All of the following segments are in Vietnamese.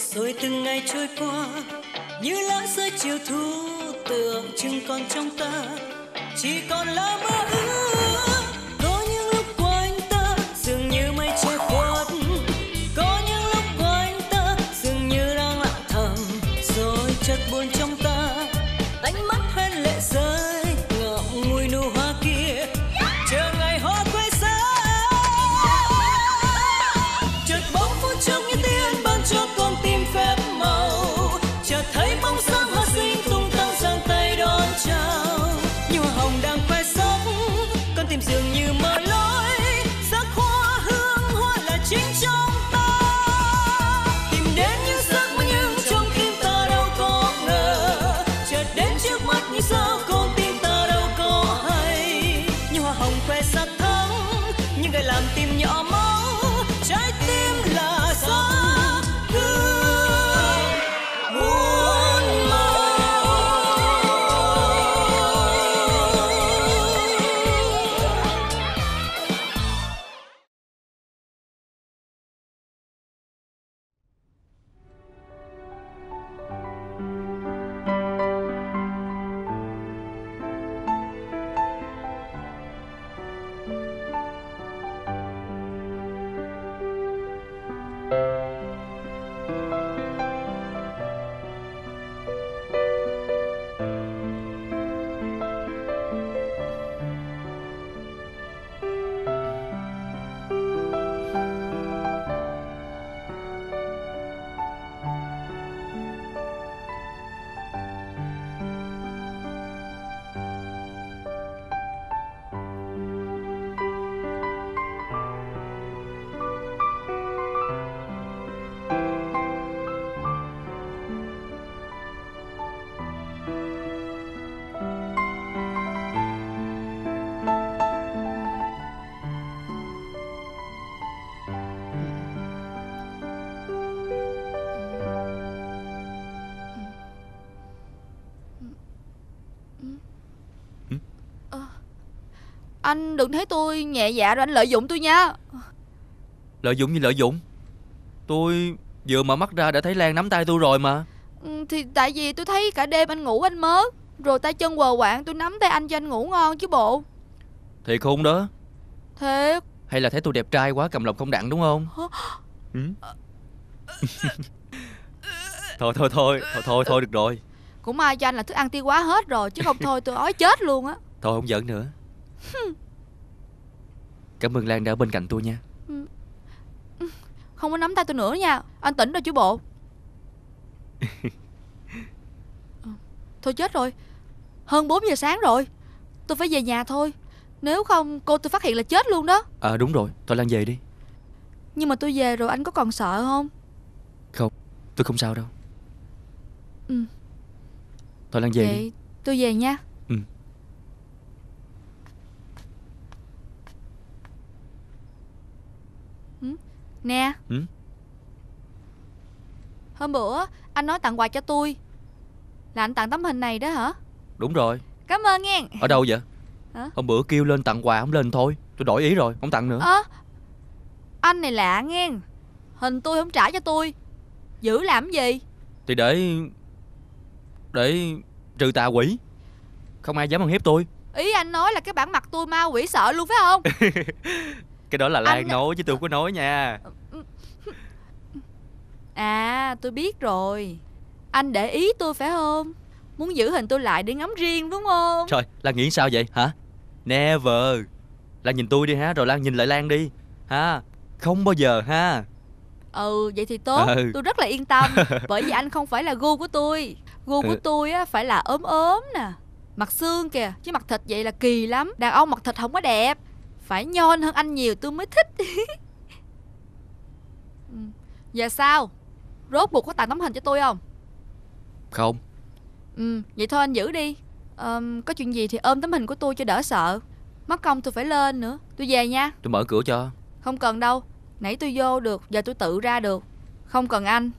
Rồi từng ngày trôi qua như lá rơi chiều thu, tưởng chừng còn trong ta chỉ còn là mơ ước. Có những lúc qua anh ta dường như mây che khuất, có những lúc qua anh ta dường như đang lặng thầm, rồi chợt buồn trong ta ánh mắt hoen lệ rơi ngậm ngùi nụ hoa kia, chờ ngày hoa quay xa. Chợt bóng phút chốc như tiên ban cho con tim phép màu, chợt thấy bóng dáng hoa xinh tung tăng giang tay đón chào. Như hoa hồng đang khoe sắc, con tim dường như mơ lối, sắc hoa hương hoa là chính trong ta. Tìm đến những giấc mơ nhưng trong tim ta đâu có ngờ, chợt đến trước mắt như sao con tim ta đâu có hay. Như hoa hồng khoe sắc thắm, nhưng người làm tim nhỏ máu, trái tim là gió hương muôn màu. Anh đừng thấy tôi nhẹ dạ rồi anh lợi dụng tôi nha. Lợi dụng như lợi dụng? Tôi vừa mở mắt ra đã thấy Lan nắm tay tôi rồi mà. Thì tại vì tôi thấy cả đêm anh ngủ anh mớ, rồi tay chân quờ quạng tôi nắm tay anh cho anh ngủ ngon chứ bộ. Thiệt không đó? Thiệt. Hay là thấy tôi đẹp trai quá cầm lòng không đặng đúng không? Thôi được rồi. Cũng may cho anh là thức ăn tiêu hóa hết rồi, chứ không thôi tôi ói chết luôn á. Thôi không giỡn nữa. Cảm ơn Lan đã ở bên cạnh tôi nha. Không có nắm tay tôi nữa nha. Anh tỉnh rồi chứ bộ. Thôi chết rồi, hơn 4 giờ sáng rồi. Tôi phải về nhà thôi, nếu không cô tôi phát hiện là chết luôn đó. Đúng rồi, thôi Lan về đi. Nhưng mà tôi về rồi anh có còn sợ không? Không, tôi không sao đâu. Thôi Lan về vậy đi. Tôi về nha. Nè. Hôm bữa anh nói tặng quà cho tôi, là anh tặng tấm hình này đó hả? Đúng rồi. Cảm ơn nghe. Ở đâu vậy? Hả? Hôm bữa kêu lên tặng quà không lên thôi. Tôi đổi ý rồi, không tặng nữa. Anh này lạ nghe. Hình tôi không trả cho tôi, giữ làm gì? Thì để trừ tà quỷ, không ai dám ăn hiếp tôi. Ý anh nói là cái bản mặt tôi ma quỷ sợ luôn phải không? Cái đó là Lan nói chứ tôi không có nói nha. Tôi biết rồi. Anh để ý tôi phải không? Muốn giữ hình tôi lại để ngắm riêng đúng không? Trời, Lan nghĩ sao vậy hả? Never. Lan nhìn tôi đi ha, rồi Lan nhìn lại Lan đi ha. Không bao giờ ha. Vậy thì tốt. Tôi rất là yên tâm. Bởi vì anh không phải là gu của tôi. Gu của tôi á phải là ốm ốm nè, mặt xương kìa, chứ mặt thịt vậy là kỳ lắm. Đàn ông mặt thịt không có đẹp, phải nhon hơn anh nhiều tôi mới thích. Giờ sao? Rốt cuộc có tặng tấm hình cho tôi không? Không. Vậy thôi anh giữ đi. Có chuyện gì thì ôm tấm hình của tôi cho đỡ sợ. Mất công tôi phải lên nữa. Tôi về nha. Tôi mở cửa cho. Không cần đâu, nãy tôi vô được, giờ tôi tự ra được. Không cần anh.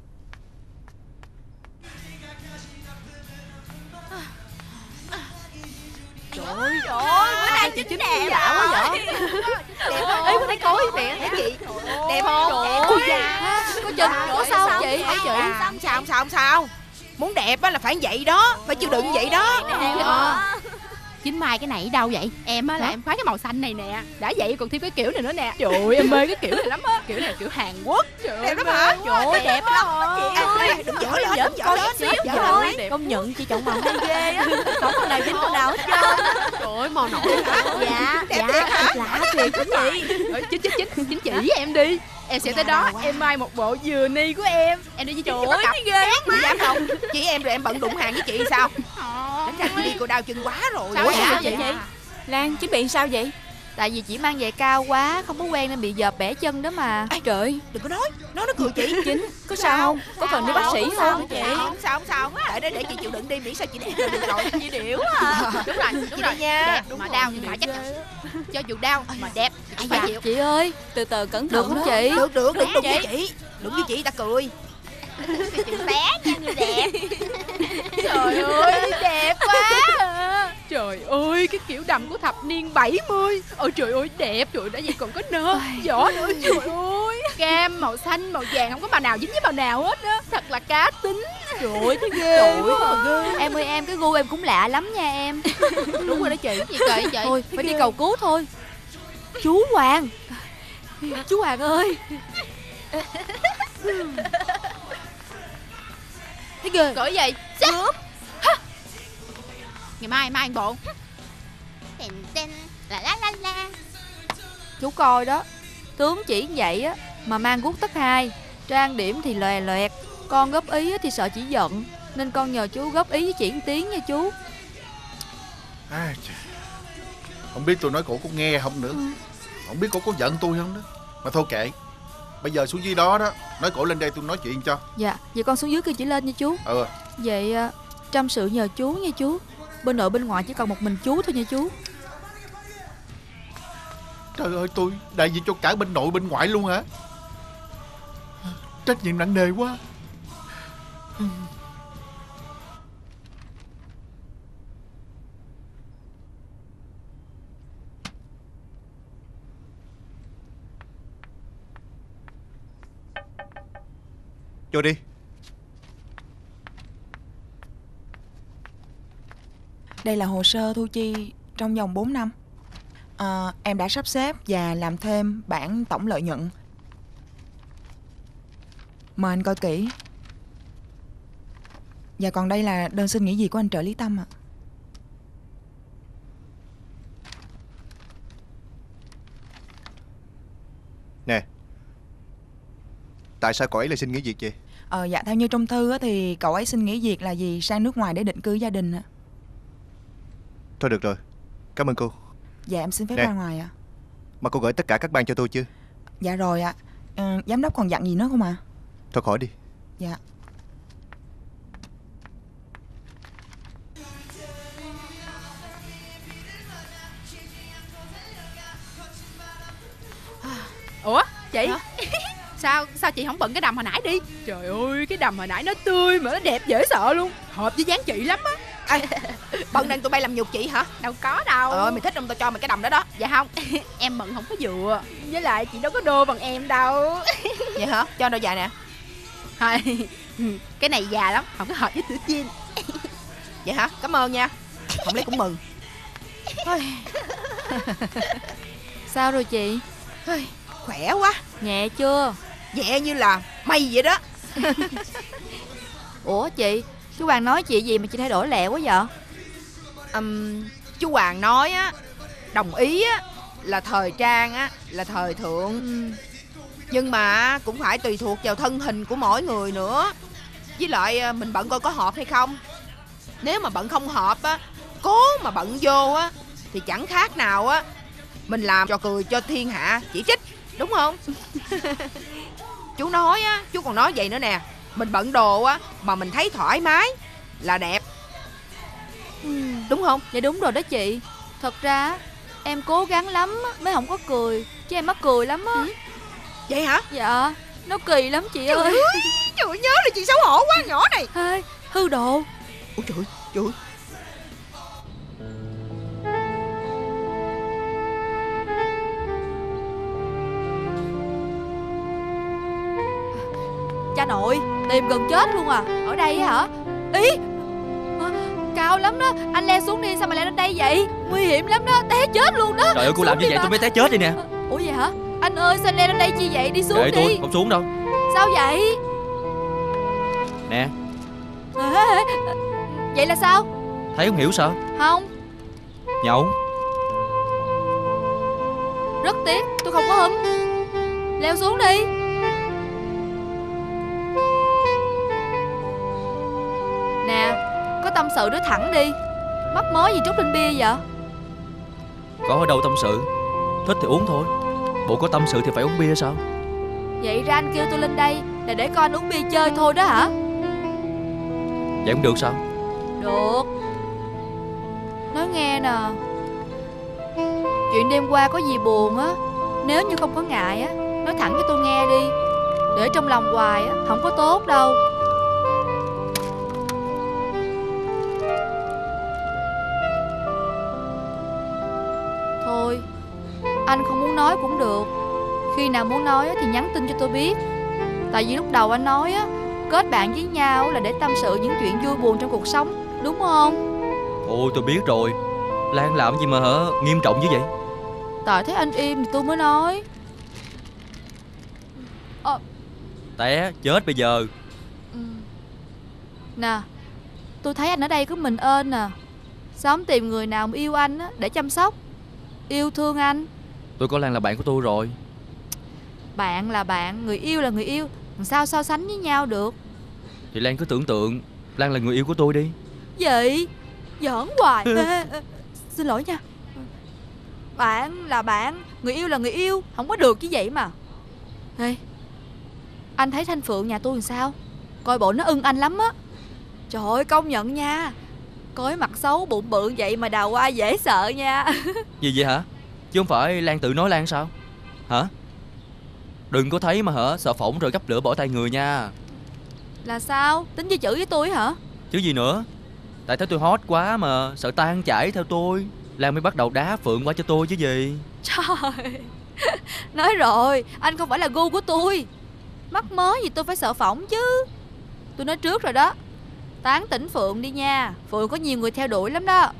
Trời ơi, bữa nay chính đẹp dạ quá vậy. Đẹp không? Ê, bữa nay coi mẹ. Cái gì? Đẹp không? Ôi da, có chân nữa sao chị? hả chị? Sao muốn đẹp á là phải vậy đó, phải chịu đựng vậy đó. Chính Mai cái này đâu vậy? Em á là em khoái cái màu xanh này nè. Đã vậy còn thêm cái kiểu này nữa nè. Trời ơi em mê cái kiểu này lắm á. Kiểu này kiểu Hàn Quốc. Trời ơi Đẹp lắm hả? Trời ơi đẹp lắm chị ơi. Đừng dở lên, dở lên. Công nhận chị chọn màu hay ghê á. Không con nào dính con nào hết trơn. Trời ơi màu nổi hả? Dạ, Đẹp thiệt hả? lạ thiệt đó chị. Chính chỉ với em đi. Em sẽ tới đó em may một bộ dừa ni của em. Em đi với chị Ôi bắt ghê lắm. Dám không? Chị em rồi em bận đụng hàng với chị sao? Đánh ra chị đi cô đau chân quá rồi. Sao Ủa, vậy chị? Lan chính bị sao vậy? Tại vì chị mang giày cao quá, không có quen nên bị dợp bẻ chân đó mà. Ai trời, đừng có nói nó cười chị. Chính có sao không? Có cần đi bác sĩ không chị? Không sao. Để chị chịu đựng đi, miễn sao chị đẹp là được rồi. Chị điểu à. Đúng rồi nha. Đẹp mà đau nhưng mà chắc cho dù đau mà đẹp thì phải chịu. Chị ơi, Từ từ cẩn được thận không đó. chị? Được đừng đụng với chị. Đụng với chị ta cười. Chuyện bé nha người đẹp. Trời ơi, đẹp quá à. Trời ơi cái kiểu đầm của thập niên 70. Ôi trời ơi đẹp. Trời đã vậy còn có nơ vỏ nữa. Trời ơi cam màu xanh màu vàng không có màu nào dính với màu nào hết á. Thật là cá tính. Trời ơi, thấy ghê quá à. Em ơi em, cái gu em cũng lạ lắm nha em. Đúng rồi đó chị. Gì kỳ vậy? Thôi phải đi cầu cứu thôi. Chú Hoàng. Chú Hoàng ơi. Thấy ghê. Cỡ gì? Cướp. Ngày mai anh bộ. La. Chú coi đó, tướng chỉ vậy á mà mang guốc tất 2, trang điểm thì lòe loẹt. Con góp ý á thì sợ chị giận, nên con nhờ chú góp ý với chị một tiếng nha chú. Không biết tôi nói cổ có nghe không nữa. Không biết cổ có giận tôi không nữa. Mà thôi kệ, bây giờ xuống dưới đó đó, nói cổ lên đây tôi nói chuyện cho. Dạ, vậy con xuống dưới kêu chị lên nha chú. Vậy trăm sự nhờ chú nha chú. Bên nội bên ngoại chỉ còn một mình chú thôi nha chú. Trời ơi, tôi đại diện cho cả bên nội bên ngoại luôn hả? Trách nhiệm nặng nề quá. Vô đi. Đây là hồ sơ thu chi trong vòng 4 năm. Em đã sắp xếp và làm thêm bản tổng lợi nhuận. Mời anh coi kỹ. Và còn đây là đơn xin nghỉ việc của anh trợ lý Tâm ạ. Nè, tại sao cậu ấy lại xin nghỉ việc vậy? Dạ theo như trong thư thì cậu ấy xin nghỉ việc là vì sang nước ngoài để định cư gia đình ạ. Thôi được rồi, cảm ơn cô. Dạ em xin phép Nè, ra ngoài ạ. mà cô gửi tất cả các ban cho tôi chưa? Dạ rồi ạ. Giám đốc còn dặn gì nữa không ạ? Thôi khỏi đi. Dạ. Ủa chị Sao chị không bận cái đầm hồi nãy đi? Trời ơi cái đầm hồi nãy nó tươi mà nó đẹp dễ sợ luôn. Hợp với dáng chị lắm á. Bận nên tụi bay làm nhục chị hả? Đâu có đâu. Mày thích không tao cho mày cái đầm đó đó. Dạ không. Em bận không có vừa. Với lại chị đâu có đô bằng em đâu. Vậy hả? Cho đôi dài nè. Thôi cái này già lắm, không có hợp với Tử Chinh. Vậy hả? Cảm ơn nha. Không lấy cũng mừng. Sao rồi chị? Khỏe quá. Nhẹ chưa? Nhẹ như là mây vậy đó. Ủa chị, chú Hoàng nói chị gì mà chị thay đổi lẹ quá vậy? Chú Hoàng nói á, đồng ý á là thời trang á là thời thượng. Nhưng mà cũng phải tùy thuộc vào thân hình của mỗi người nữa. Với lại mình bận coi có hợp hay không. Nếu mà bận không hợp á, cố mà bận vô á, thì chẳng khác nào á mình làm trò cười cho thiên hạ chỉ trích, đúng không? Chú nói á, chú còn nói vậy nữa nè. Mình bận đồ á mà mình thấy thoải mái là đẹp. Đúng không? Dạ đúng rồi đó chị. Thật ra em cố gắng lắm mới không có cười, chứ em mắc cười lắm á. Vậy hả? Dạ, nó kỳ lắm chị ơi. Trời ơi, nhớ là chị xấu hổ quá nhỏ này. Ê, hư đồ. Ôi trời ơi. cha nội, tìm gần chết luôn à. Ở đây hả? Ý, cao lắm đó. Anh leo xuống đi, sao mà leo lên đây vậy? Nguy hiểm lắm đó, té chết luôn đó. Trời ơi, cô làm như vậy tôi mới té chết đi nè. Ủa vậy hả? Anh ơi, sao anh leo lên đây chi vậy? Đi xuống Để đi. tôi không xuống đâu. Sao vậy? Nè, vậy là sao? thấy không hiểu sao? Không, Nhậu. rất tiếc, tôi không có hứng. Leo xuống đi. Nè, có tâm sự nói thẳng đi. Mắc mớ gì trút lên bia vậy? Có ở đâu tâm sự. Thích thì uống thôi. Bộ có tâm sự thì phải uống bia sao? Vậy ra anh kêu tôi lên đây là để coi anh uống bia chơi thôi đó hả? Vậy không được sao? Được. Nói nghe nè, chuyện đêm qua có gì buồn á, nếu như không có ngại á, nói thẳng cho tôi nghe đi. Để trong lòng hoài á, không có tốt đâu. Thôi, anh không muốn nói cũng được. Khi nào muốn nói á, thì nhắn tin cho tôi biết. Tại vì lúc đầu anh nói á, kết bạn với nhau là để tâm sự những chuyện vui buồn trong cuộc sống, đúng không? Ôi tôi biết rồi. Lan làm gì mà nghiêm trọng như vậy? Tại thấy anh im thì tôi mới nói. Té chết bây giờ. Nè, tôi thấy anh ở đây có mình ơn nè. Sao không tìm người nào mà yêu anh á, để chăm sóc, yêu thương anh? Tôi có Lan là bạn của tôi rồi. Bạn là bạn, người yêu là người yêu, làm sao so sánh với nhau được? Thì Lan cứ tưởng tượng Lan là người yêu của tôi đi. Gì? Giỡn hoài. Xin lỗi nha. Bạn là bạn, người yêu là người yêu, không có được như vậy mà. Ê, anh thấy Thanh Phượng nhà tôi làm sao? Coi bộ nó ưng anh lắm á. Trời ơi, công nhận nha. Coi mặt xấu bụng bự vậy mà đào hoa dễ sợ nha. Gì vậy hả? Chứ không phải Lan tự nói Lan sao? Hả? Đừng có thấy mà sợ phỏng rồi gấp lửa bỏ tay người nha. Là sao? Tính chơi chữ với tôi hả? Chứ gì nữa. Tại thấy tôi hot quá mà sợ tan chảy theo tôi, Lan mới bắt đầu đá Phượng qua cho tôi chứ gì. Trời. Nói rồi, anh không phải là gu của tôi. Mắc mớ gì tôi phải sợ phỏng chứ. Tôi nói trước rồi đó. Tán tỉnh Phượng đi nha. Phượng có nhiều người theo đuổi lắm đó.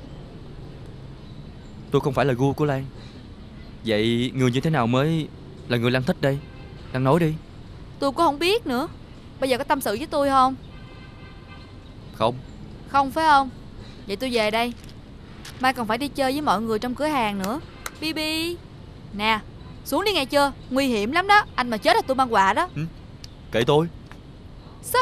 Tôi không phải là gu của Lan. Vậy người như thế nào mới là người Lan thích đây? Lan nói đi. Tôi cũng không biết nữa. Bây giờ có tâm sự với tôi không? Không. Không phải không? Vậy tôi về đây. Mai còn phải đi chơi với mọi người trong cửa hàng nữa. Bibi. Nè, xuống đi nghe chưa? Nguy hiểm lắm đó. Anh mà chết là tôi mang quà đó. Kệ tôi. Sao?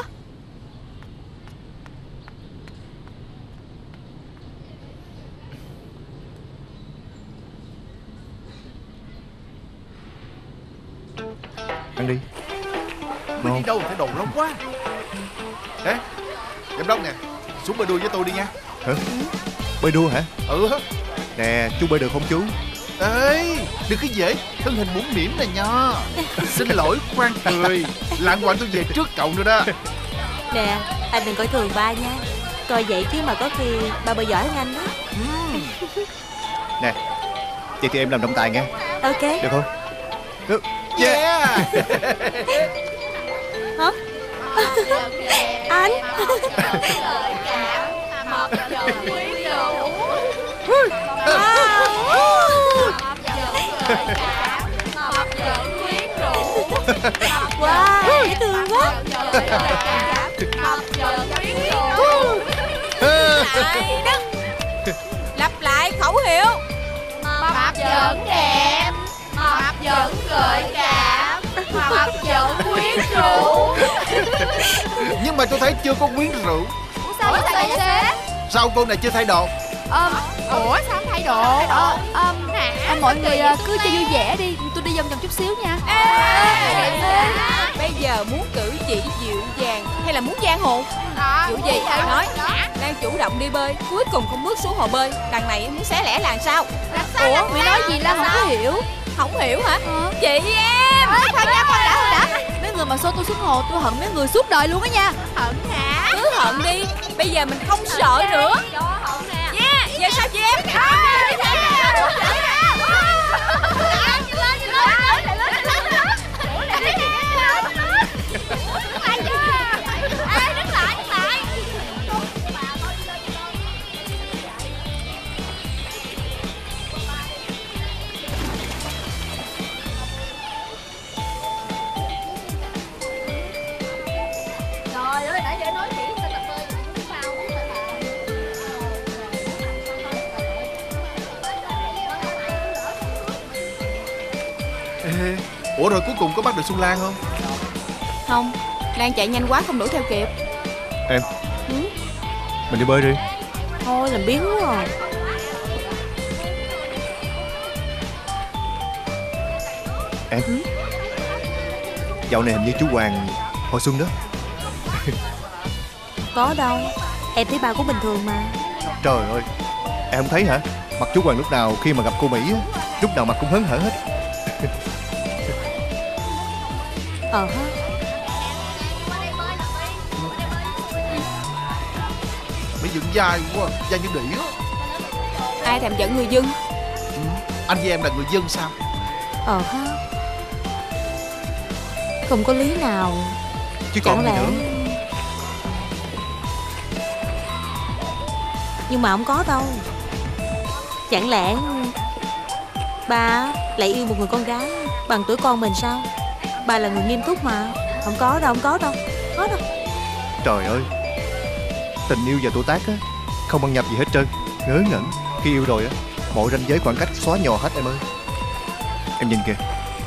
Ăn đi. Mới đi đâu phải đồ lâu quá. Ê, giám đốc nè, xuống bơi đua với tôi đi nha. Hả? Bơi đua hả? Ừ. Nè, chú bơi được không chú? Ê, đừng có dễ, thân hình mũm mĩm này nha. Xin lỗi, khoan cười. Lạng quạng tôi về trước cậu nữa đó. Nè, anh đừng coi thường ba nha. Coi vậy chứ mà có khi ba bơi giỏi hơn anh đó. Nè, vậy thì em làm trọng tài nghe. Ok. Được không? Được. Yeah. Hả? Anh. Wow, dễ thương quá. Hay đó. Lặp lại khẩu hiệu. Mập vẫn đẹp, mập vẫn gợi cảm, mập vẫn quyến rũ. Nhưng mà tôi thấy chưa có quyến rũ. Sao vậy tài xế? Sao cô này chưa thay đồ? Ủa sao không thay đồ? Mọi người cứ chơi vui vẻ đi. Tôi đi vòng vòng chút xíu nha. Bây giờ muốn cử chỉ dịu dàng hay là muốn giang hồ? Kiểu gì nói đang chủ động đi bơi, cuối cùng không bước xuống hồ bơi. Đằng này muốn xé lẻ là sao? Ủa Mỹ nói gì Lan không có hiểu. Không hiểu hả? Chị em Khoan đã. Mấy người mà xô tôi xuống hồ, tôi hận mấy người suốt đời luôn á nha. hận hả? Cứ hận đi. Bây giờ mình không sợ nữa. Yeah, giờ sao chị em? he. Ủa rồi cuối cùng có bắt được Xuân Lan không? Không, Lan chạy nhanh quá không đuổi theo kịp. Em, mình đi bơi đi. Thôi làm biếng quá à. Em, dạo này hình như chú Hoàng hồi xuân đó. Có đâu, em thấy ba cũng bình thường mà. Trời ơi, em không thấy hả? Mặt chú Hoàng lúc nào khi mà gặp cô Mỹ á, lúc nào mặt cũng hớn hở hết. Ha. Mỹ dựng dai quá, dai như đĩa. Ai thèm giận người dân. Anh với em là người dân sao? Ha. Không có lý nào. Chứ còn Chẳng gì lẽ nữa. Nhưng mà không có đâu. Chẳng lẽ ba lại yêu một người con gái bằng tuổi con mình sao? Ba là người nghiêm túc mà. Không có đâu, không có đâu. Có đâu. Trời ơi, tình yêu và tuổi tác á không bằng nhập gì hết trơn. Ngớ ngẩn. Khi yêu rồi á, mọi ranh giới khoảng cách xóa nhòa hết em ơi. Em nhìn kìa.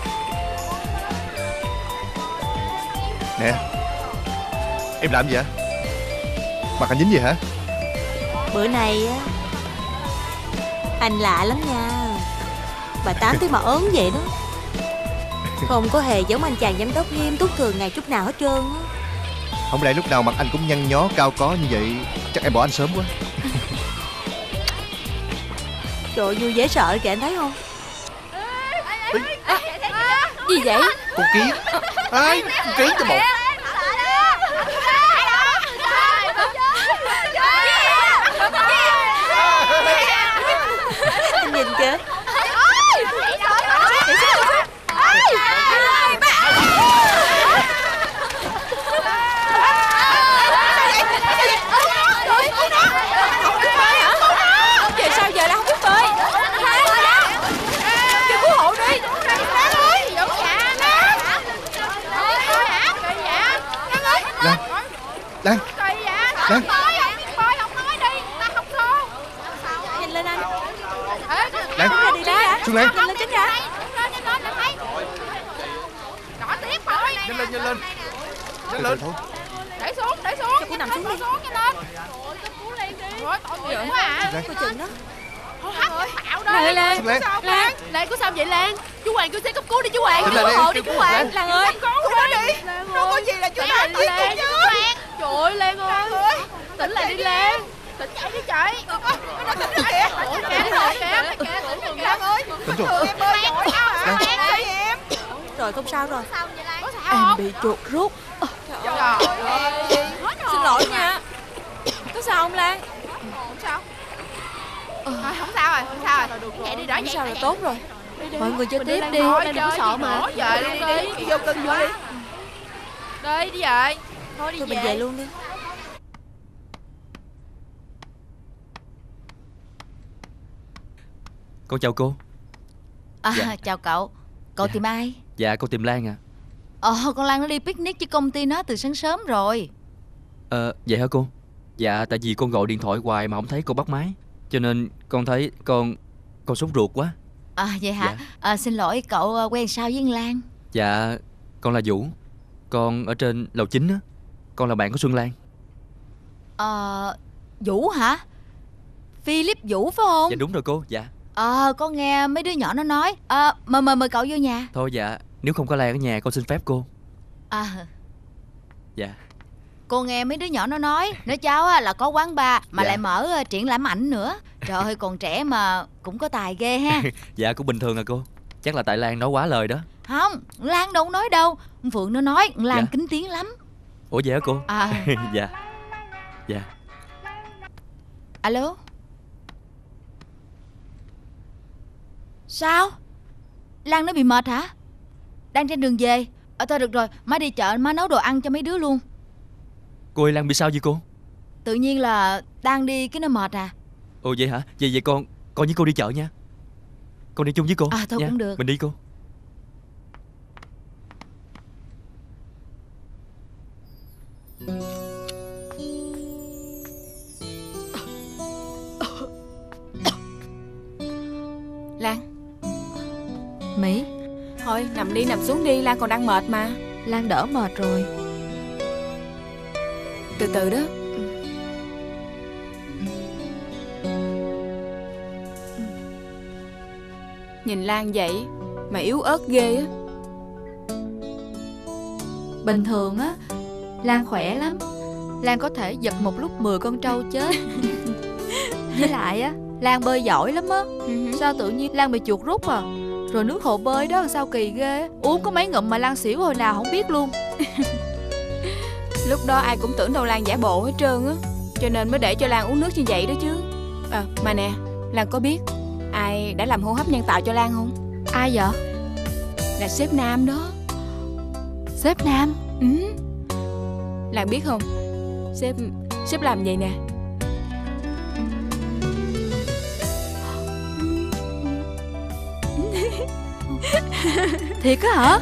Nè, em làm gì vậy? Mặt anh dính gì hả? Bữa nay á anh lạ lắm nha. Bà Tám thấy mà ớn vậy đó. Không có hề giống anh chàng giám đốc nghiêm túc thường ngày chút nào hết trơn á. Không lẽ lúc nào mặt anh cũng nhăn nhó cao có như vậy? Chắc em bỏ anh sớm quá. Trời ơi, vui dễ sợ kìa, anh thấy không? Gì vậy? Con kiến. Ai? Con kiến cho một. Anh nhìn kìa. Giờ sao giờ là không biết bơi. Kêu cứu hộ đi. Lan, Lan, Lan. Nhìn lên anh. Lan, Tránh ra đi ra. Xuân Lan. Nhìn lên tránh ra. Nhanh lên, nhanh lên. Nhanh lên. Thôi. Để xuống. Cho cô nằm xuống đi. Giỡn quá à. Lan. Coi chừng đó. Lan, Lan. Xuân Lan. Lan, Lan có sao vậy Lan? Chú Hoàng kêu xe cấp cứu đi chú Hoàng. Tỉnh Cứu lại đi. hộ đi chú Hoàng. Lan ơi. Cứu nó đi. Nó có gì là chú Hoàng tỉnh lại đi chú Hoàng. Trời ơi Lan ơi. Tỉnh lại đi Lan. Tỉnh dậy đi trời. Nó tỉnh rồi kìa. Tỉnh Lan ơi. Tỉnh rồi. Em bơi giỏi quá. Em. Rồi không sao rồi. Có sao không? Bị chuột rút. Trời ơi. Xin lỗi nha. Có sao không Lan? Không sao. Không sao rồi, Dậy đi đỡ Không dậy. sao là tốt rồi. Mọi người chơi tiếp đi. Thôi, Đang đừng có sợ mà. Giờ đi. Vô cưng vô đi. Đi về. Thôi đi Thôi mình về luôn đi. Con chào cô. Dạ. Chào cậu. Cậu Dạ. tìm ai? Dạ con tìm Lan à. Con Lan nó đi picnic với công ty nó từ sáng sớm rồi. Vậy hả cô? Dạ tại vì con gọi điện thoại hoài mà không thấy cô bắt máy, cho nên con thấy con sốt ruột quá. Vậy hả? Xin lỗi cậu quen sao với Lan? Dạ con là Vũ. Con ở trên lầu 9 á. Con là bạn của Xuân Lan. Vũ hả? Philip Vũ phải không? Dạ đúng rồi cô. Dạ. Con nghe mấy đứa nhỏ nó nói. Mời cậu vô nhà. Thôi dạ, nếu không có Lan ở nhà con xin phép cô. Dạ. Cô nghe mấy đứa nhỏ nó nói cháu là có quán bar mà Dạ. lại mở triển lãm ảnh nữa. Trời ơi còn trẻ mà cũng có tài ghê ha. Dạ cũng bình thường à cô. Chắc là tại Lan nói quá lời đó. Không, Lan đâu nói đâu. Phượng nó nói Lan Dạ. kính tiếng lắm. Ủa vậy hả cô? Dạ. Dạ. Alo. Sao? Lan nó bị mệt hả? Đang trên đường về. Thôi được rồi, má đi chợ má nấu đồ ăn cho mấy đứa luôn. Cô ơi Lan bị sao vậy cô? Tự nhiên là đang đi cái nó mệt à. Ồ vậy hả? Vậy con với cô đi chợ nha. Con đi chung với cô. Thôi nha. cũng được. Mình đi cô. Lan, Mỹ. thôi rồi, nằm đi nằm xuống đi, Lan còn đang mệt mà. Lan đỡ mệt rồi. Từ từ đó. Nhìn Lan vậy mà yếu ớt ghê á. Bình thường á, Lan khỏe lắm. Lan có thể giật một lúc 10 con trâu chết. Với lại á, Lan bơi giỏi lắm á. Sao tự nhiên Lan bị chuột rút à? Rồi nước hồ bơi đó sao kỳ ghê. Uống có mấy ngụm mà Lan xỉu hồi nào không biết luôn. Lúc đó ai cũng tưởng đâu Lan giả bộ hết trơn á, cho nên mới để cho Lan uống nước như vậy đó chứ. Mà nè, Lan có biết ai đã làm hô hấp nhân tạo cho Lan không? Ai vậy? Là sếp Nam đó. Sếp Nam? Lan biết không, Sếp làm vậy nè. Thiệt á hả?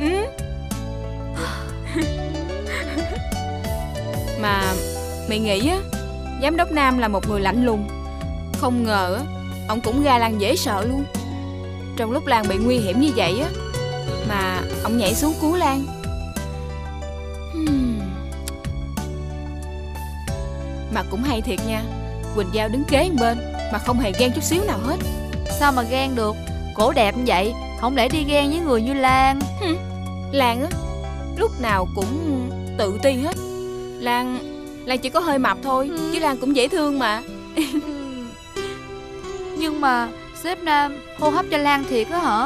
Mà mày nghĩ á, giám đốc Nam là một người lạnh lùng. Không ngờ á, ông cũng ga Lan dễ sợ luôn. Trong lúc Lan bị nguy hiểm như vậy á, mà ông nhảy xuống cứu Lan. Mà cũng hay thiệt nha, Quỳnh Giao đứng kế một bên mà không hề ghen chút xíu nào hết. Sao mà ghen được? Cổ đẹp như vậy, không lẽ đi ghen với người như Lan? Lan á, lúc nào cũng tự ti hết. Lan chỉ có hơi mập thôi, chứ Lan cũng dễ thương mà. Nhưng mà sếp Nam hô hấp cho Lan thiệt á hả?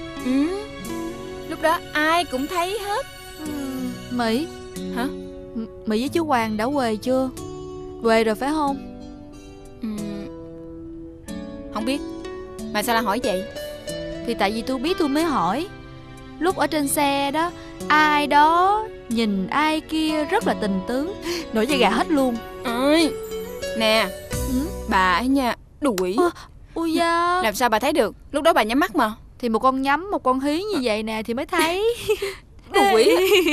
Lúc đó ai cũng thấy hết. Mỹ hả? Mỹ với chú Hoàng đã về chưa? Về rồi phải không? Không biết. Mà sao Lan hỏi vậy? Thì tại vì tôi biết tôi mới hỏi. Lúc ở trên xe đó, ai đó nhìn ai kia rất là tình tứ, nổi da gà hết luôn. Nè, bà ấy nha, đuổi. Ôi da. Làm sao bà thấy được? Lúc đó bà nhắm mắt mà. Thì một con nhắm, một con hí như vậy nè thì mới thấy. Đuổi.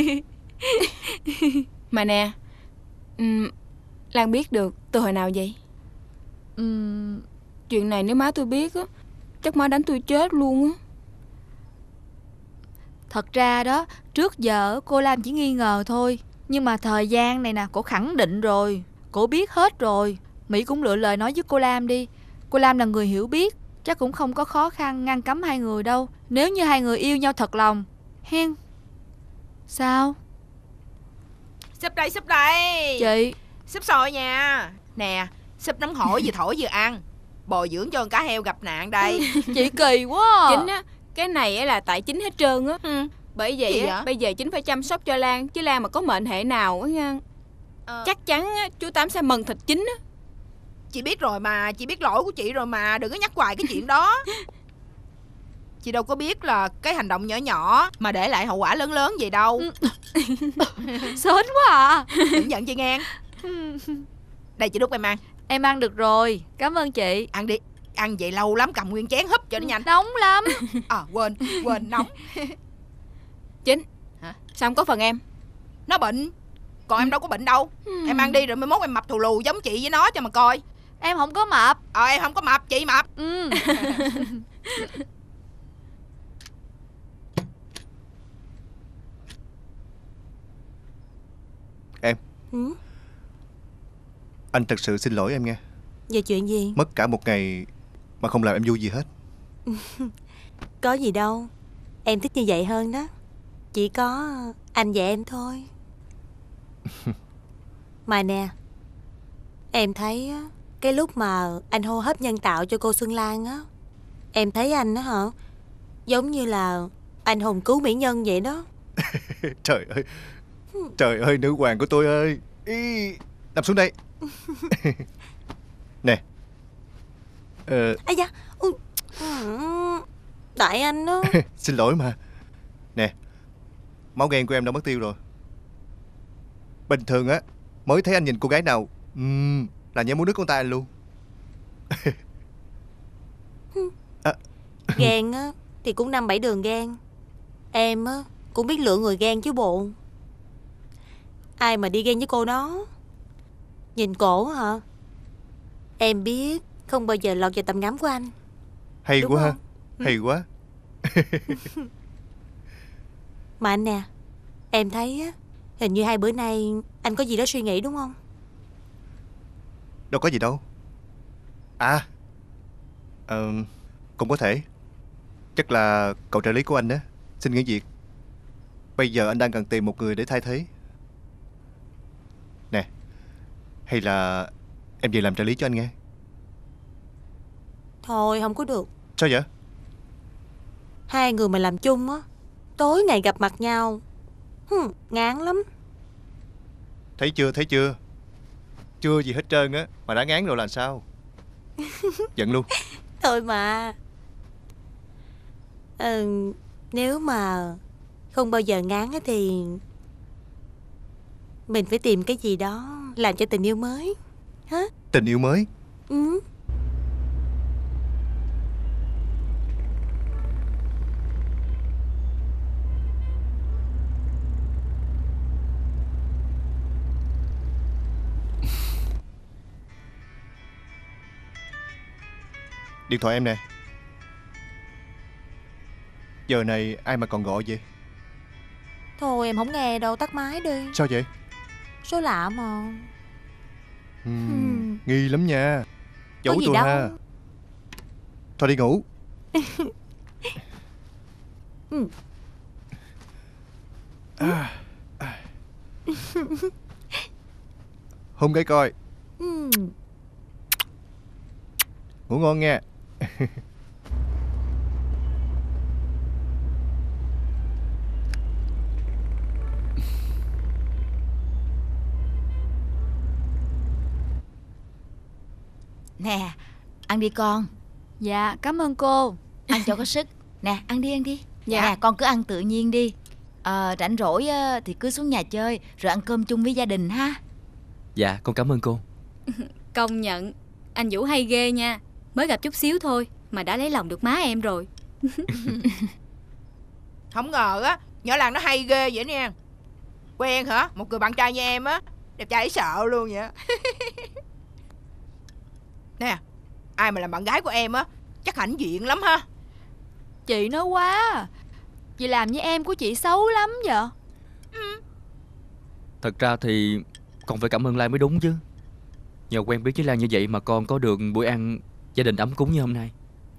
Mà nè, Lan biết được từ hồi nào vậy? Chuyện này nếu má tôi biết á, chắc má đánh tôi chết luôn á. Thật ra đó, trước giờ cô Lam chỉ nghi ngờ thôi. Nhưng mà thời gian này nè, cổ khẳng định rồi. Cổ biết hết rồi. Mỹ cũng lựa lời nói với cô Lam đi. Cô Lam là người hiểu biết, chắc cũng không có khó khăn ngăn cấm hai người đâu. Nếu như hai người yêu nhau thật lòng. Hen. Sao? Súp đây. Chị. Súp sôi nha. Nè, súp nóng hổi vừa thổi vừa ăn. Bồi dưỡng cho con cá heo gặp nạn đây. Chị kỳ quá. Chính á, cái này là tại chính hết trơn á. Bởi vậy á, bây giờ chính phải chăm sóc cho Lan. Chứ Lan mà có mệnh hệ nào á nha, chắc chắn á, chú Tám sẽ mần thịt chính á. Chị biết rồi mà, chị biết lỗi của chị rồi mà. Đừng có nhắc hoài cái chuyện đó. Chị đâu có biết là cái hành động nhỏ nhỏ mà để lại hậu quả lớn lớn vậy đâu. Sến quá à. Đừng giận chị nghe. Đây chị đút em ăn. Em ăn được rồi, cảm ơn chị. Ăn đi. Ăn vậy lâu lắm, cầm nguyên chén húp cho nó nhanh. Nóng lắm. Quên nóng. Chính hả? Sao không có phần em? Nó bệnh. Còn em đâu có bệnh đâu. Em ăn đi rồi mai mốt em mập thù lù giống chị với nó cho mà coi. Em không có mập. Em không có mập, chị mập. Em. Anh thật sự xin lỗi em nghe. Về chuyện gì? Mất cả một ngày mà không làm em vui gì hết. Có gì đâu. Em thích như vậy hơn đó. Chỉ có anh và em thôi. Mà nè, em thấy cái lúc mà anh hô hấp nhân tạo cho cô Xuân Lan á, em thấy anh á hả, giống như là anh hùng cứu mỹ nhân vậy đó. Trời ơi, nữ hoàng của tôi ơi. Nằm xuống đây. Nè. Ây da. Tại anh đó. Xin lỗi mà. Nè, máu ghen của em đã mất tiêu rồi. Bình thường á, mới thấy anh nhìn cô gái nào là nhớ muốn đứt con tay anh luôn. Ghen á thì cũng 5-7 đường ghen. Em á cũng biết lựa người ghen chứ bộ. Ai mà đi ghen với cô đó. Nhìn cổ hả, em biết không bao giờ lọt vào tầm ngắm của anh. Hay đúng quá không? ha. Hay quá. Mà anh nè, em thấy á, hình như 2 bữa nay anh có gì đó suy nghĩ đúng không? Đâu có gì đâu. À, cũng có thể. Chắc là cậu trợ lý của anh á xin nghỉ việc. Bây giờ anh đang cần tìm một người để thay thế. Nè, hay là em về làm trợ lý cho anh nghe. Thôi không có được. Sao vậy? 2 người mà làm chung á, tối ngày gặp mặt nhau, ngán lắm. Thấy chưa, thấy chưa? Chưa gì hết trơn á mà đã ngán rồi là sao? Giận luôn. Thôi mà. Nếu mà không bao giờ ngán á thì mình phải tìm cái gì đó làm cho tình yêu mới. Hả? Tình yêu mới? Ừ. Điện thoại em nè. Giờ này ai mà còn gọi vậy? Thôi em không nghe đâu, tắt máy đi. Sao vậy? Số lạ mà. Nghi lắm nha. Giấu gì tôi đâu. ha. Thôi đi ngủ. Hôn cái coi. Ngủ ngon nha. Nè, ăn đi con. Dạ, cảm ơn cô. Ăn cho có sức. Nè, ăn đi, ăn đi. Dạ. Nè, con cứ ăn tự nhiên đi. Rảnh rỗi thì cứ xuống nhà chơi rồi ăn cơm chung với gia đình ha. Dạ, con cảm ơn cô. Công nhận, anh Vũ hay ghê nha. Mới gặp chút xíu thôi mà đã lấy lòng được má em rồi. Không ngờ á, nhỏ Lan nó hay ghê vậy nha. Quen hả? Một người bạn trai như em á, đẹp trai sợ luôn vậy. Nè, ai mà làm bạn gái của em á chắc hãnh diện lắm ha. Chị nói quá. Chị làm như em của chị xấu lắm vậy. Thật ra thì con phải cảm ơn Lan mới đúng chứ. Nhờ quen biết với Lan như vậy mà con có được buổi ăn gia đình ấm cúng như hôm nay.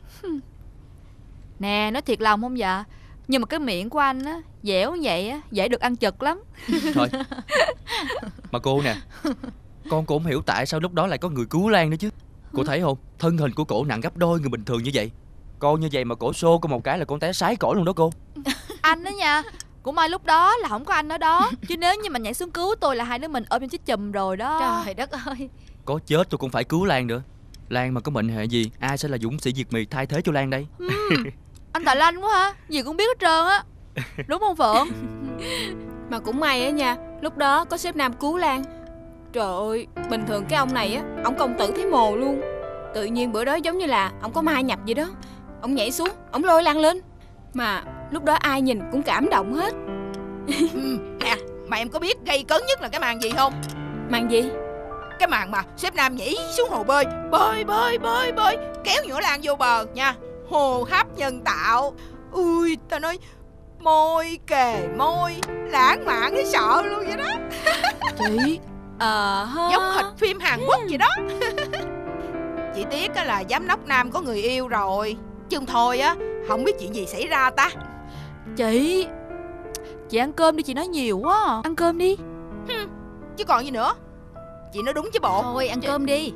Nè, nói thiệt lòng không dạ? Nhưng mà cái miệng của anh á, dẻo như vậy á, dễ được ăn chật lắm. Thôi. Mà cô nè, con cũng không hiểu tại sao lúc đó lại có người cứu Lan nữa chứ. Cô thấy không, thân hình của cổ nặng gấp đôi người bình thường như vậy. Con như vậy mà cổ xô con một cái là con té sái cổ luôn đó cô. Anh đó nha. Cũng may lúc đó là không có anh ở đó. Chứ nếu như mà nhảy xuống cứu tôi là hai đứa mình ôm trong chiếc chùm rồi đó. Trời đất ơi. Có chết tôi cũng phải cứu Lan nữa. Lan mà có mệnh hệ gì, ai sẽ là dũng sĩ diệt mì thay thế cho Lan đây? Anh Tài Lanh quá ha. Gì cũng biết hết trơn á. Đúng không Phượng? Mà cũng may á nha, lúc đó có sếp Nam cứu Lan. Trời ơi, bình thường cái ông này á, ông công tử thấy mồ luôn. Tự nhiên bữa đó giống như là ông có ma nhập vậy đó. Ông nhảy xuống, ông lôi Lan lên. Mà lúc đó ai nhìn cũng cảm động hết. Nè, mà em có biết gây cấn nhất là cái màn gì không? Màn gì? Cái màn mà sếp Nam nhảy xuống hồ bơi, bơi kéo nhỏ Lan vô bờ nha. Hồ hấp nhân tạo. Ui, ta nói môi kề môi, lãng mạn cái sợ luôn vậy đó. Chị giống hệt phim Hàn Quốc vậy đó. Chỉ tiếc là giám đốc Nam có người yêu rồi, chứ không thôi á không biết chuyện gì xảy ra ta. Chị ăn cơm đi, chị nói nhiều quá. Ăn cơm đi. Chứ còn gì nữa. Chị nói đúng chứ bộ. Thôi ăn cơm đi.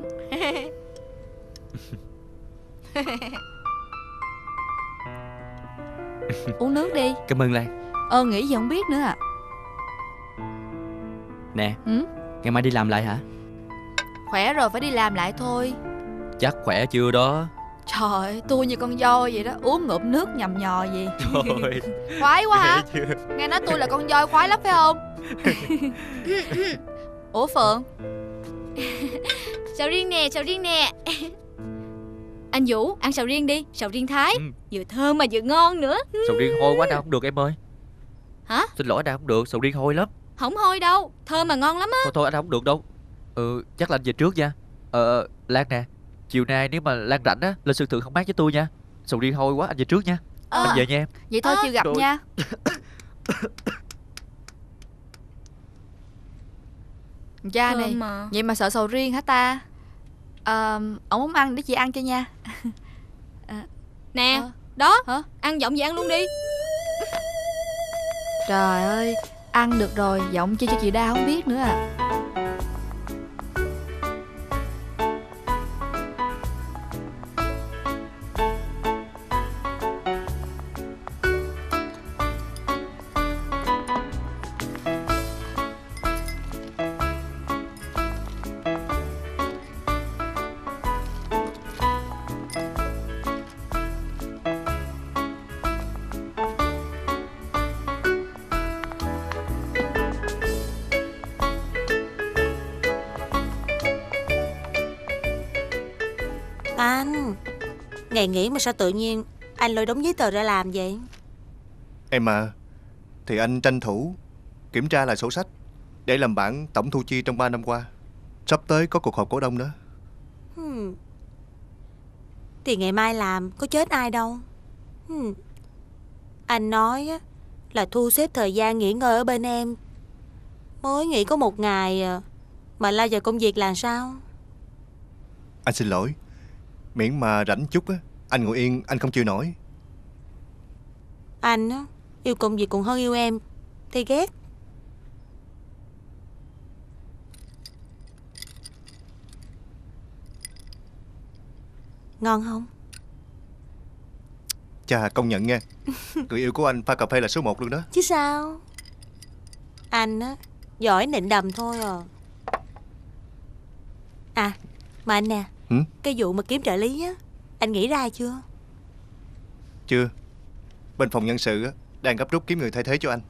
Uống nước đi. Cảm ơn Lan. Nghĩ gì không biết nữa à. Nè, ngày mai đi làm lại hả? Khỏe rồi phải đi làm lại thôi. Chắc khỏe chưa đó. Trời ơi, tôi như con voi vậy đó. Uống ngụm nước nhầm nhò gì. Trời. Khoái quá hả? Nghe nói tôi là con voi khoái lắm phải không? Ủa Phượng? Sầu riêng nè. Anh Vũ, ăn sầu riêng đi, sầu riêng Thái. Vừa thơm mà vừa ngon nữa. Sầu riêng hôi quá đâu không được em ơi. Hả? Xin lỗi đâu không được, sầu riêng hôi lắm. Không hôi đâu, thơm mà ngon lắm á. Thôi anh không được đâu. Chắc là anh về trước nha. Lan nè, chiều nay nếu mà Lan rảnh á, lên sân thượng không mát với tôi nha. Sầu riêng hôi quá, anh về trước nha. Anh về nha em. Vậy thôi chiều gặp Trời. nha. Cha này, mà. vậy mà sợ sầu riêng hả ta? Ông muốn ăn để chị ăn cho nha. Nè, đó, hả? ăn giọng gì ăn luôn đi. Trời ơi, ăn được rồi, giọng chi cho chị đa không biết nữa à. Anh, ngày nghỉ mà sao tự nhiên anh lôi đống giấy tờ ra làm vậy? Em à, thì anh tranh thủ kiểm tra lại sổ sách để làm bản tổng thu chi trong 3 năm qua. Sắp tới có cuộc họp cổ đông nữa. Thì ngày mai làm có chết ai đâu. Anh nói á, là thu xếp thời gian nghỉ ngơi ở bên em. Mới nghỉ có 1 ngày à, mà lao vào công việc làm sao? Anh xin lỗi, miễn mà rảnh chút á, anh ngồi yên anh không chịu nổi. Anh á, yêu công việc còn hơn yêu em thì ghét. Ngon không? Chà, công nhận nha. Người yêu của anh pha cà phê là số 1 luôn đó. Chứ sao. Anh á, giỏi nịnh đầm thôi à. À, mà anh nè, cái vụ mà kiếm trợ lý á, anh nghĩ ra chưa? Chưa. Bên phòng nhân sự á, đang gấp rút kiếm người thay thế cho anh.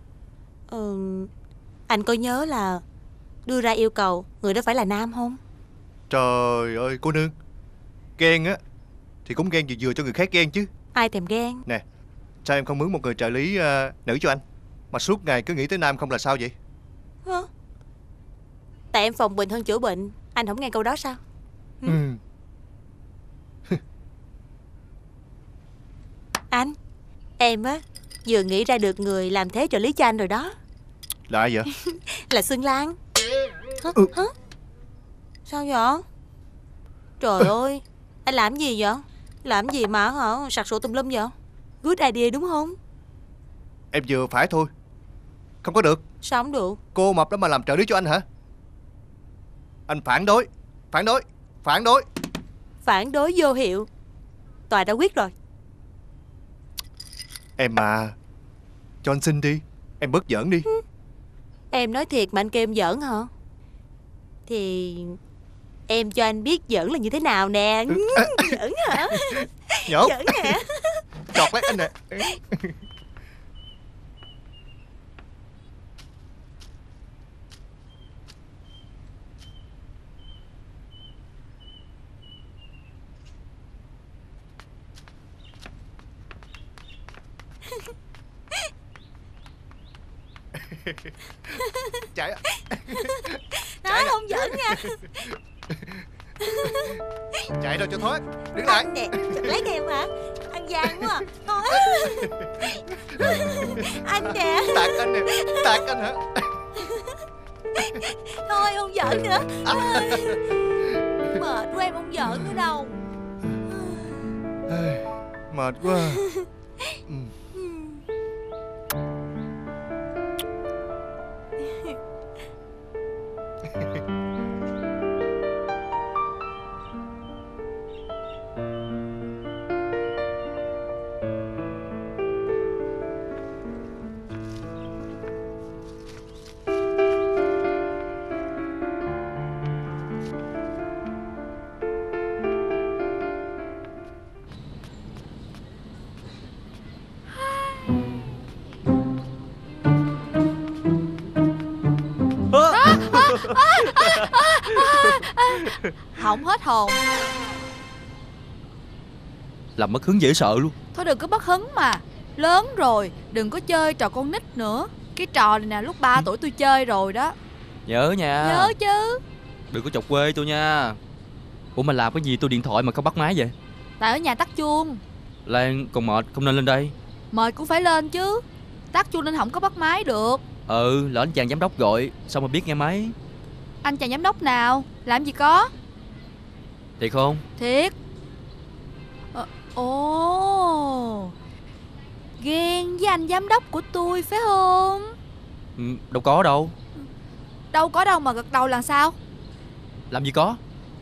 Anh có nhớ là đưa ra yêu cầu người đó phải là nam không? Trời ơi cô nương, ghen á thì cũng ghen vừa vừa cho người khác ghen chứ. Ai thèm ghen. Nè, sao em không mướn một người trợ lý nữ cho anh, mà suốt ngày cứ nghĩ tới nam không là sao vậy? Hả? Tại em phòng bệnh hơn chữa bệnh. Anh không nghe câu đó sao? Anh, em á vừa nghĩ ra được người làm thế trợ lý cho anh rồi đó. Là ai vậy? Là Xuân Lan. Hả? Sao vậy? Trời ơi, anh làm gì vậy? Làm gì mà sặc sụa tùm lum vậy? Good idea đúng không? Em vừa phải thôi. Không có được. Sao không được? Cô mập đó mà làm trợ lý cho anh hả? Anh phản đối. Phản đối. Phản đối. Phản đối vô hiệu. Tòa đã quyết rồi. Em mà, cho anh xin đi. Em bớt giỡn đi. Em nói thiệt mà anh kêu em giỡn hả? Thì em cho anh biết giỡn là như thế nào nè. Giỡn hả? Nhổ. Giỡn hả? Chọt lấy anh nè. Chạy. Nói không giỡn nha. Chạy đâu cho thoát. Đứng lại. Anh nè, lấy em hả? Ăn gian quá à. Thôi. Anh nè. Tạt anh nè. Tạt anh hả? Thôi không giỡn nữa. Mệt quá, em không giỡn nữa đâu. Mệt quá. Hỏng hết hồn. Làm mất hứng dễ sợ luôn. Thôi đừng có mất hứng mà. Lớn rồi, đừng có chơi trò con nít nữa. Cái trò này nè lúc 3 tuổi tôi chơi rồi đó. Nhớ nha. Nhớ chứ. Đừng có chọc quê tôi nha. Ủa mà làm cái gì tôi điện thoại mà không bắt máy vậy? Tại ở nhà tắt chuông. Lan còn mệt không nên lên đây. Mệt cũng phải lên chứ. tắt chuông nên không có bắt máy được. Lỡ anh chàng giám đốc gọi sao mà biết nghe máy. Anh chàng giám đốc nào? Làm gì có? Thiệt không? Thiệt. Ồ, ghen với anh giám đốc của tôi phải không? Đâu có đâu. Đâu có đâu mà gật đầu là sao? Làm gì có.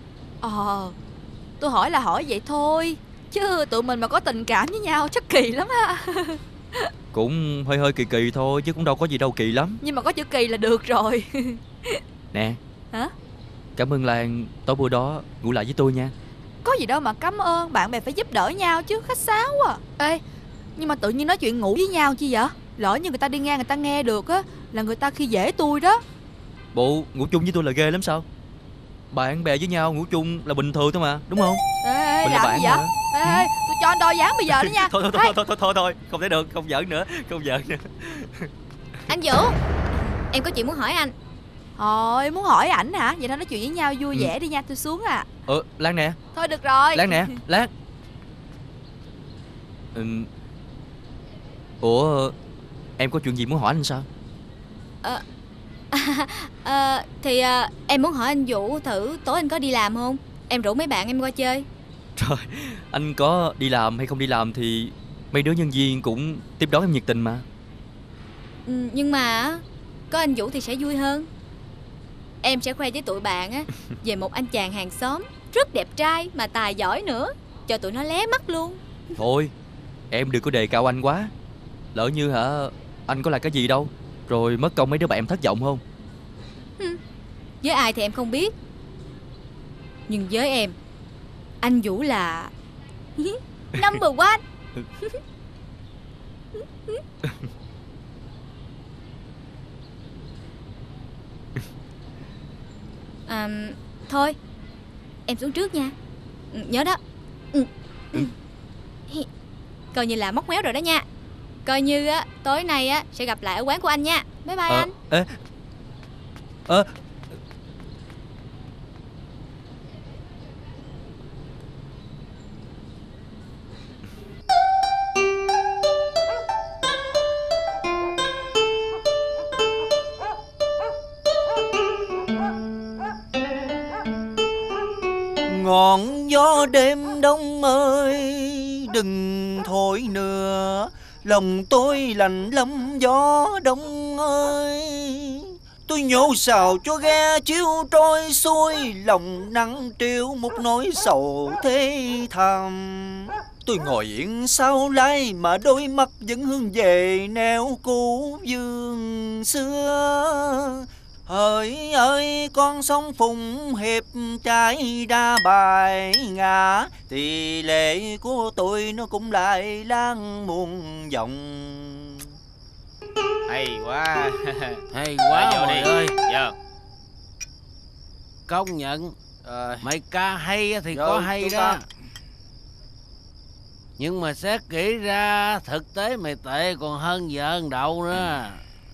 Tôi hỏi là hỏi vậy thôi, chứ tụi mình mà có tình cảm với nhau chắc kỳ lắm ha. Cũng hơi kỳ kỳ thôi, chứ cũng đâu có gì đâu kỳ lắm. Nhưng mà có chữ kỳ là được rồi. Nè. Hả? Cảm ơn Lan tối bữa đó ngủ lại với tôi nha. Có gì đâu mà cảm ơn, bạn bè phải giúp đỡ nhau chứ, khách sáo à. Ê, nhưng mà tự nhiên nói chuyện ngủ với nhau chi vậy? Lỡ như người ta đi ngang người ta nghe được á, là người ta khi dễ tôi đó. Bộ ngủ chung với tôi là ghê lắm sao? Bạn bè với nhau ngủ chung là bình thường thôi mà, đúng không? Ê, mình là bạn gì vậy? mà. Ê, tôi cho anh đo dáng bây giờ đó nha. Thôi, không thể được, không giỡn nữa. Anh Vũ, em có chuyện muốn hỏi anh. Em muốn hỏi ảnh hả? Vậy thôi nói chuyện với nhau vui vẻ đi nha, tôi xuống à. Lan nè. Thôi được rồi. Lan nè, Lan. Ủa, em có chuyện gì muốn hỏi anh sao? Em muốn hỏi anh Vũ thử tối anh có đi làm không? Em rủ mấy bạn em qua chơi. Trời, anh có đi làm hay không đi làm thì mấy đứa nhân viên cũng tiếp đón em nhiệt tình mà. Nhưng mà có anh Vũ thì sẽ vui hơn. Em sẽ khoe với tụi bạn á về một anh chàng hàng xóm rất đẹp trai mà tài giỏi nữa, cho tụi nó lé mắt luôn. Thôi, em đừng có đề cao anh quá. Lỡ như anh có là cái gì đâu, rồi mất công mấy đứa bạn em thất vọng không? Với ai thì em không biết, nhưng với em, anh Vũ là number one. Thôi, em xuống trước nha. Nhớ đó. Coi như là móc méo rồi đó nha. Coi như tối nay sẽ gặp lại ở quán của anh nha. Bye bye anh. Ngọn gió đêm đông ơi, đừng thổi nữa, lòng tôi lạnh lắm gió đông ơi. Tôi nhổ xào cho ghe chiếu trôi xuôi, lòng nắng trêu một nỗi sầu thế thầm. Tôi ngồi yên sau lái mà đôi mắt vẫn hướng về nẻo cũ dương xưa. Hỡi ơi con sông Phụng Hiệp trái đa bài ngã, thì lệ của tôi nó cũng lại lan muôn vòng. Hay quá. Hay quá Mồi ơi. Dạ. Công nhận mày ca hay thì có hay đó, nhưng mà xét kỹ ra thực tế mày tệ còn hơn vợ ăn đậu nữa.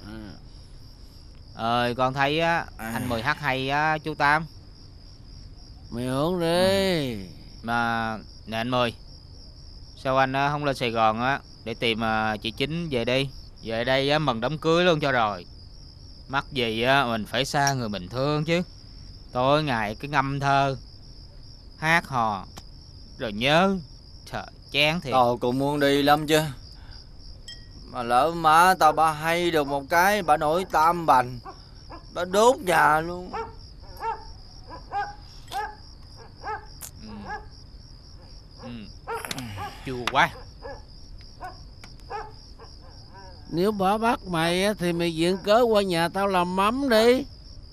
Con thấy á anh Mười hát hay á chú Tam. Mày uống đi. Mà nè anh Mười, sao anh không lên Sài Gòn á để tìm chị Chính về đi. Về đây á mừng đám cưới luôn cho rồi. Mắc gì á mình phải xa người mình thương chứ. Tối ngày cái ngâm thơ, hát hò rồi nhớ. Trời chán thiệt. Tao cũng muốn đi lắm chứ, mà lỡ má tao bà hay được một cái bà nổi tam bành, bà đốt nhà luôn. Chua quá. Nếu bà bắt mày á thì mày viện cớ qua nhà tao làm mắm đi.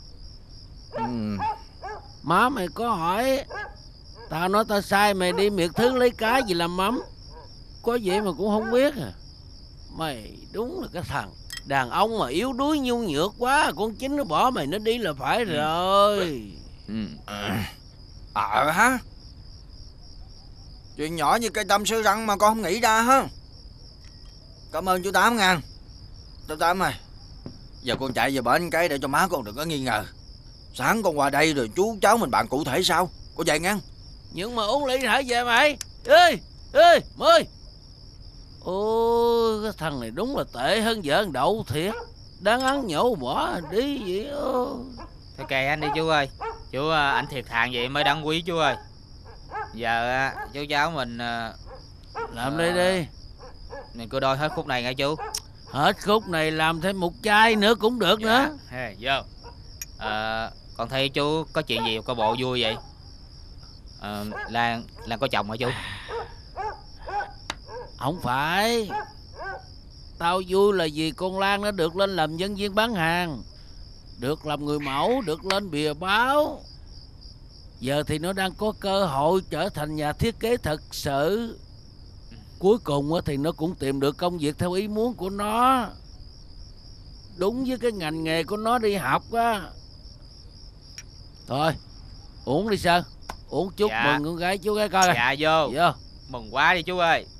Má mày có hỏi, tao nói tao sai mày đi miệt thứ lấy cá gì làm mắm, có vậy mà cũng không biết à. Mày đúng là cái thằng đàn ông mà yếu đuối nhu nhược quá, con Chính nó bỏ mày nó đi là phải rồi. Hả? Chuyện nhỏ như cây tâm sư răng mà con không nghĩ ra ha. Cảm ơn chú Tám ngàn. Chú Tám ơi, giờ con chạy về bển cái để cho má con đừng có nghi ngờ. Sáng con qua đây rồi chú cháu mình bàn cụ thể sao. Con vậy ngang. Nhưng mà uống ly hả về mày? Ê Mười. Ôi, cái thằng này đúng là tệ hơn vợ ăn đậu thiệt. Đáng ăn nhổ bỏ đi vậy. Thôi kệ anh đi chú ơi. Chú anh thiệt thà vậy mới đáng quý chú ơi. Giờ chú cháu mình làm đây đi. Mình cứ đôi hết khúc này nghe chú. Hết khúc này làm thêm một chai nữa cũng được nữa. Vô. Còn thấy chú có chuyện gì coi bộ vui vậy? Lan có chồng hả chú? Không phải. Tao vui là vì con Lan nó được lên làm nhân viên bán hàng, được làm người mẫu, được lên bìa báo. Giờ thì nó đang có cơ hội trở thành nhà thiết kế thật sự. Cuối cùng thì nó cũng tìm được công việc theo ý muốn của nó, đúng với cái ngành nghề của nó đi học á. Thôi uống đi Sơn, uống chút mừng con gái chú gái coi. Dạ vô. Mừng quá đi chú ơi.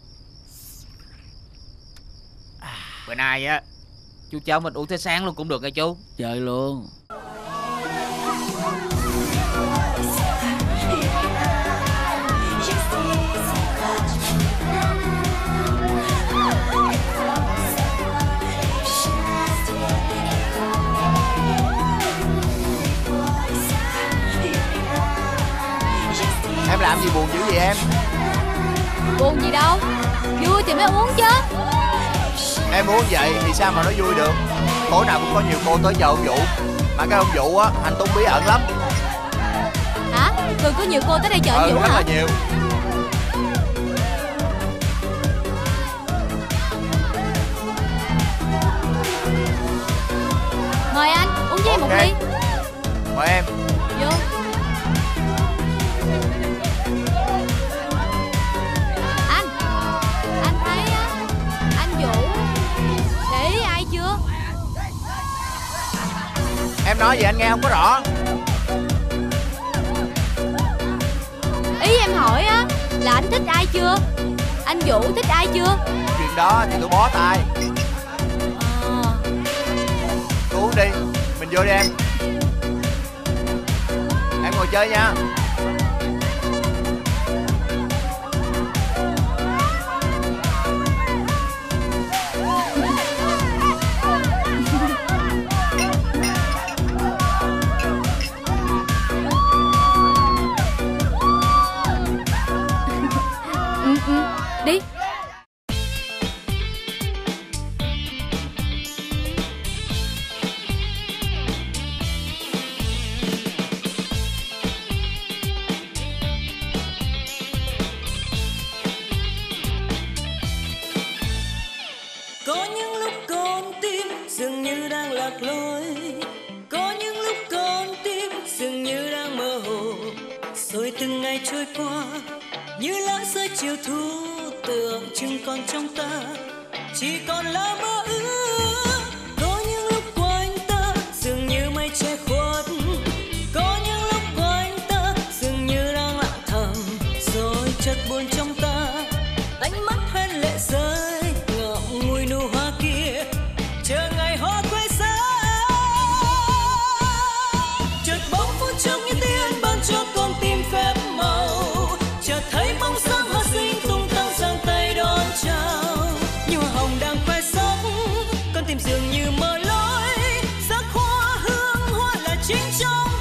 Bữa nay á chú cháu mình uống tới sáng luôn cũng được nha chú. Trời luôn. Em làm gì buồn dữ vậy em? Buồn gì đâu, vui thì mới uống chứ. Em uống vậy thì sao mà nó vui được? Tối nào cũng có nhiều cô tới chờ ông Vũ. Mà cái ông Vũ á, hành tung bí ẩn lắm. Hả? Thường có nhiều cô tới đây chờ ông Vũ rất hả? là nhiều. Mời anh, uống với em một ly. Mời em. Vô. Anh thấy á, anh Vũ để ý ai chưa? Em nói gì anh nghe không có rõ. Ý em hỏi á là anh thích ai chưa? Anh Vũ thích ai chưa? Chuyện đó thì tôi bó tay. Tôi uống đi, mình vô đi em. Em ngồi chơi nha. Đi. Có những lúc con tim dường như đang lạc lối, có những lúc con tim dường như đang mơ hồ, rồi từng ngày trôi qua như lá rơi chiều thu, tưởng chừng còn trong ta chỉ còn là mơ ước. Có những lúc quanh ta dường như mây che khuất, có những lúc quanh ta dường như đang lặng thầm, rồi chợt buồn trong ta ánh mắt hoen lệ rơi ngậm ngùi nụ hoa kia, chờ ngày hoa quay xa. Chợt bóng phút chốc như tiên ban cho con tim phép màu, chợt thấy bóng sáng hoa xinh tung tăng giang tay đón chào. Như hoa hồng đang khoe sắc, con tim dường như mờ lối, sắc hoa hương hoa là chính trong